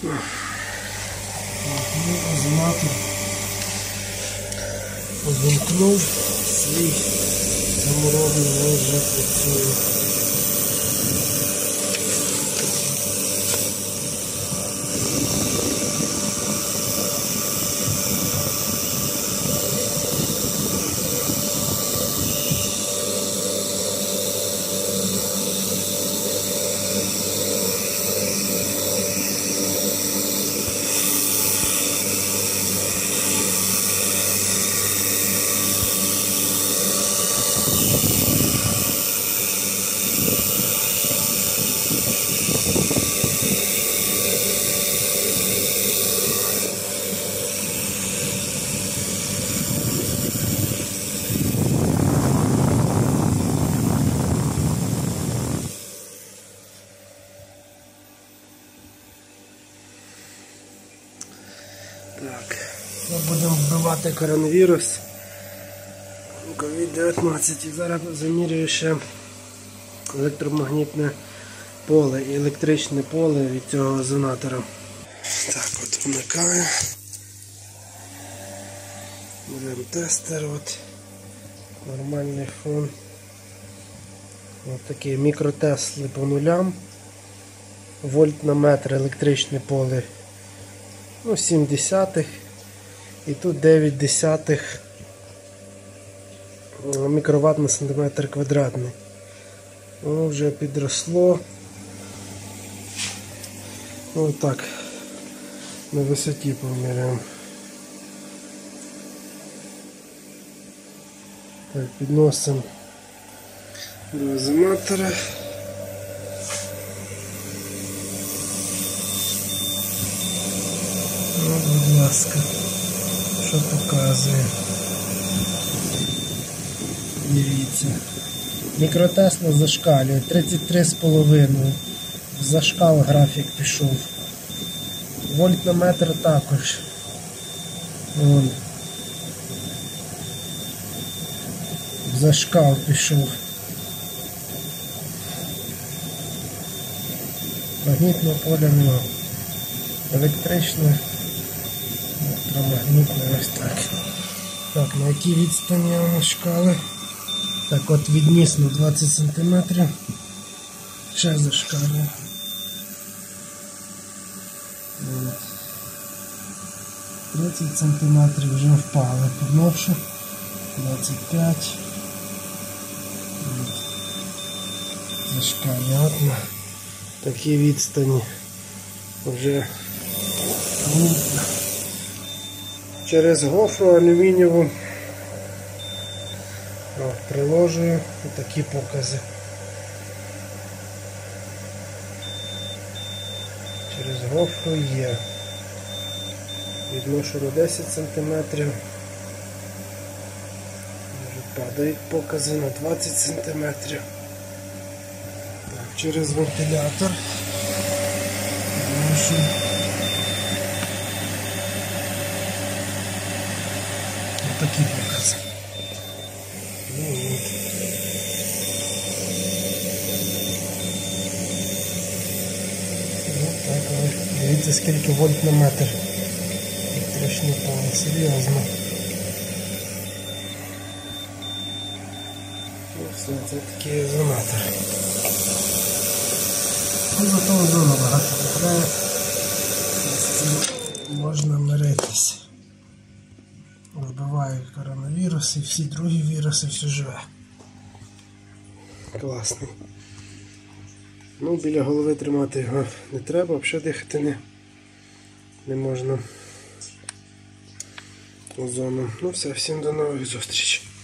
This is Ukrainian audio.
Резонатор увімкнув, свій саморобний вже працює. Так, ми будемо вбивати коронавірус, COVID-19, і зараз замірюю ще електромагнітне поле і електричне поле від цього резонатора. Так, от вмикаю. Беремо тестер, от нормальний фон. Ось такий мікротесли по нулям. Вольт на метр електричне поле. 7 десятих. І тут 9 десятих мікроватт на сантиметр квадратний. Воно вже підросло. Ось так. На висоті поміряємо. Так, підносимо до резонатора. Будь ласка, що показує? Дивіться. Мікротесла зашкалює. 33,5. В зашкал графік пішов. Вольт на метр також. Вон. В зашкал пішов. Магнітного поля нема. Електричне, електромагнітне, ось так. Так, на якій відстані воно шкали? Так, от відніс на 20 см. Ще зашкалює. 30 см вже впали. Підношу. 25. Зашкалює. От на такій відстані вже через гофру алюмінієву приложую такі покази. Через гофру є. Відношу до 10 см. Падають покази на 20 см. Так, через вентилятор. Відношу. Такі покази. Так, дивіться, скільки вольт на метр. Електричне поле, серйозно. Все, це такий резонатор. Зато зона багато купляє. З цим можна миритися. Вбивають коронавірус і всі другі віруси, все живе. Класний. Ну, біля голови тримати його не треба, взагалі дихати не можна озоном. Ну все, всім до нових зустрічей.